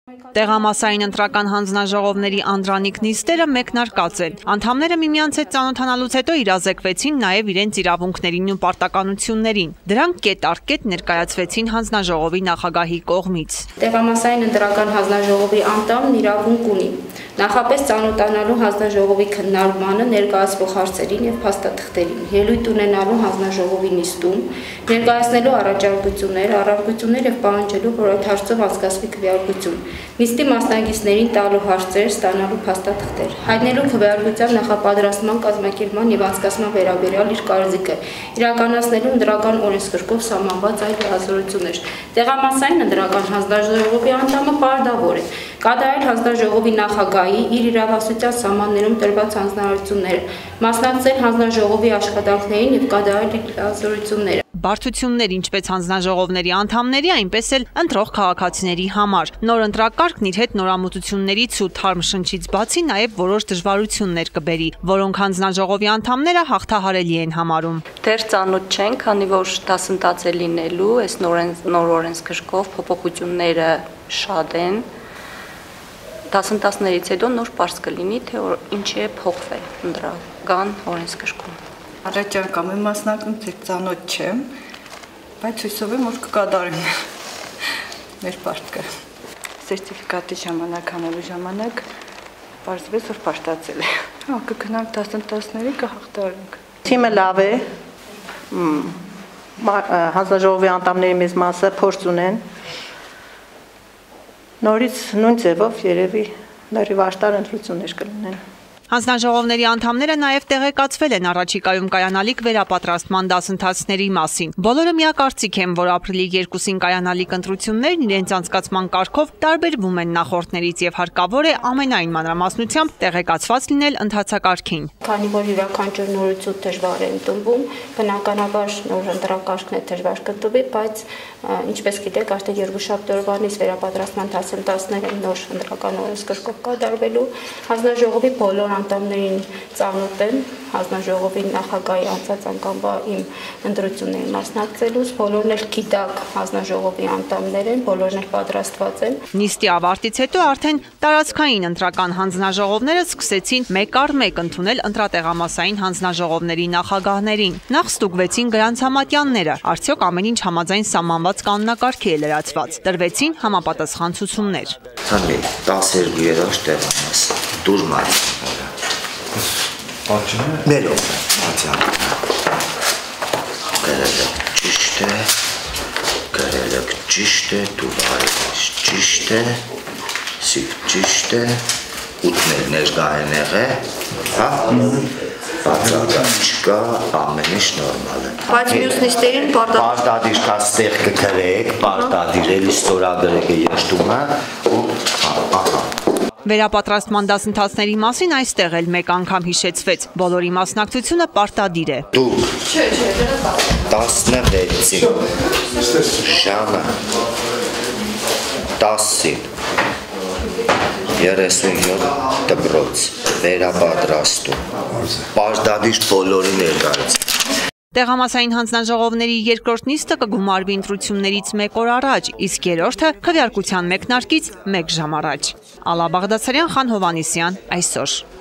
Տեղամասային ընտրական հանձնաժողովների անդրանիկ նիստերը մեկնարկած են։ Անդամները միմյանց հետ ծանոթանալուց հետո իրազեկվեցին նաև իրենց իրավունքներին ու պարտականություններին։ Դրանք կետ առ կետ ներկայացվեցին հանձնաժողովի նախագահի կողմից։ Տեղամասային ընտրական հանձնաժողովի անդամն իրավունք ունի նախապես ծանոթանալու հանձնաժողովի քննարկմանը, ներկայացվող հարցերին եւ փաստաթղթերին, ելույթ ունենալու հանձնաժողովի նիստում, ներկայացնելու առաջարկություններ, առարկություններ եւ պահանջելու, որ այդ հարցով անցկացվի քվեարկություն, նիստի մասնակիցներին տալու հարցեր, ստանալու փաստաթղթեր, հայտնելու քվեարկության նախապատրաստման, կազմակերպման եւ անցկացման վերաբերյալ իր կարծիքը, իրականացնելու ընտրական օրենսգրքով սահմանված այլ լիազորություններ։ Տեղամասային ընտրական հանձնաժողովի անդամը պարտավոր է կատարել հանձնաժողովի նախագահի իր իրավասության սահմաններում տրված հանձնարարությունները, մասնակցել հանձնաժողովի աշխատանքներին եւ կատարել իր լիազորությունները։ Բարդություններ ինչպես հանձնաժողովների անդամների, այնպես էլ ընտրող քաղաքացիների համար։ Նոր ընտրակարգն իր հետ նորամուծություններից ու թարմ շնչից բացի նաև որոշ դժվարություններ կբերի, որոնք հանձնաժողովի անդամները հաղթահարելի են համարում։ Դեռ ծանոթ չենք, քանի որ դասընթաց է լինելու, այս նոր օրենսգրքով փոփոխությունները շատ են։ Դասընթացներից հետո նոր պարզ կլինի, թե ինչի է փոխվել ընտրական օրենսգրքում։ Առաջարկամ եմ մասնակցել ծանոթ չեմ, բայց հույսով եմ, որ կկատարեմ մեր պարտքը։ Սերտիֆիկատի ժամանակ հանելու ժամանակ պարզվեց, որ պարտացել է։ Հա, կգնանք դասընթացների կհաղթահարենք։ Թիմը լավ է, հանձնաժողովի անդամների մեծ մասը փորձ ունեն։ Նորից նույն ձևով երևի լրիվ աշտար ընտրություններ կլինեն։ Հանձնաժողովների անդամները նաև տեղեկացվել են առաջիկայում կայանալիք վերապատրաստման դասընթացների մասին։ Բոլորը միակարծիք են, որ ապրիլի 2-ին կայանալիք ընտրություններն իրենց անցկացման կարգով տարբերվում են նախորդներից եւ հարկավոր է ամենայն մանրամասնությամբ տեղեկացված լինել ընթացակարգին։ Քանի որ յուրաքանչյուր նորություն դժվար է ընդունվում, բնականաբար նոր ընտրակարգն է դժվար կընդունվի, բայց ինչպես գիտեք, արդեն երկուշաբթի օրվանից վերապատրաստման դասընթացները նոր ընտրական օրենսգրքով կատարվելու, հանձնաժողովի բոլոր անդամներին ծանոթ են, հանձնաժողովի նախագահի անցած անգամվա իմ ընտրություններին մասնակցելուց, բոլորն էլ գիտակ հանձնաժողովի անդամներ են, բոլորն էլ պատրաստված են։ Նիստի ավարտից հետո արդեն տարածքային ընտրական հանձնաժողովները սկսեցին մեկ առ մեկ ընդունել ընտրատեղամասային հանձնաժողովների նախագահներին։ Նախ ստուգվեցին գրանցամատյանները, արդյոք ամեն ինչ համաձայն սահմանված կանոնակարգի է լրացված։ Տրվեցին համապատասխան ցուցումներ։ 12 երաշ տեղամաս, դուրմար։ Մերով, գրելեք ճիշտ է, դու արևես ճիշտ է, սիվ ճիշտ է, ուտներ ներգահեն եղե, հա, բացակար չկա, ամեն ինչ նորմալ է։ Բայց մյուս նիստերին պարտադիր կաստեղ կգրեք, պարտադիր էլի ստորագրեք է եշտումը, ու ահա։ Վերապատրաստման դասընթացների մասին այստեղ էլ մեկ անգամ հիշեցվեց, բոլորի մասնակցությունը պարտադիր է։ Դուք 16-ին ժամը 10-ին 37 դպրոց վերապատրաստում, պարտադիր բոլորի ներկայացում։ Տեղամասային հանձնաժողովների երկրորդ նիստը կգումարվի ընտրություններից մեկ օր առաջ, իսկ երրորդը քվեարկության մեկնարկից մեկ ժամ առաջ։ Ալա Բաղդասարյան, Խան Հովհաննիսյան, այսօր։